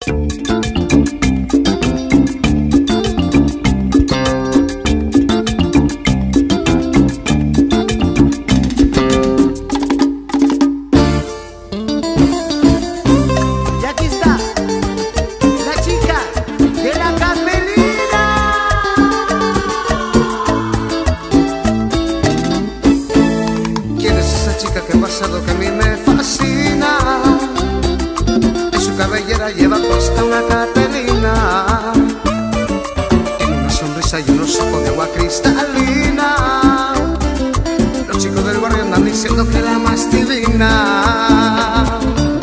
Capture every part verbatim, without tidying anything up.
Que a mí me fascina, en su cabellera lleva puesta una Caterina, tiene una sonrisa y unos ojos de agua cristalina. Los chicos del barrio andan diciendo que la más divina.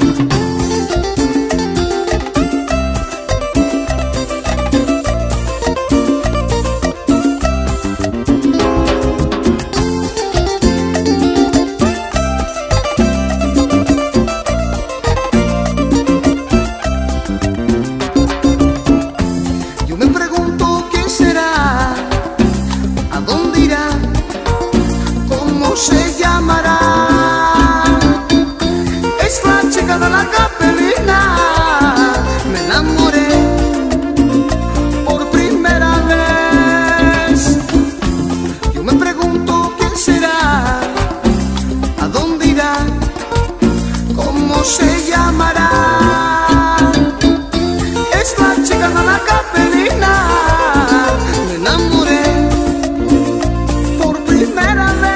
Se llamará, es la chica de la Caterina. Me enamoré por primera vez. Yo me pregunto quién será, a dónde irá, cómo se llamará. Es la chica de la Caterina. Me enamoré por primera vez.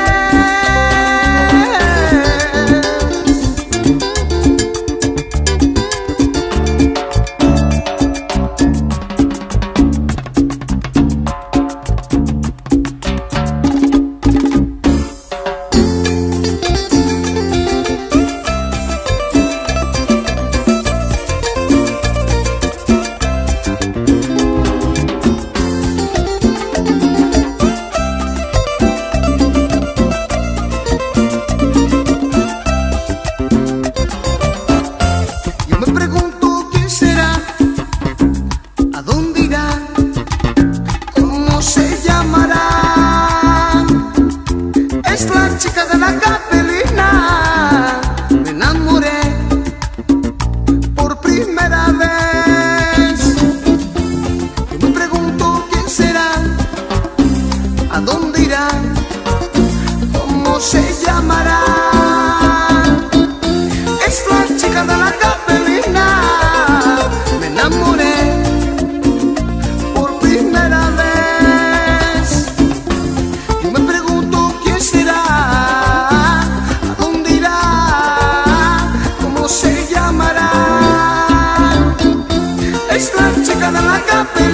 Es la chica de la Caterina. Me enamoré por primera vez. Yo me pregunto quién será, a dónde irá, cómo se llamará. Es la chica de la Caterina. Me enamoré por primera vez. Yo me pregunto quién será, a dónde irá, cómo se llamará. Es la chica de la Caterina.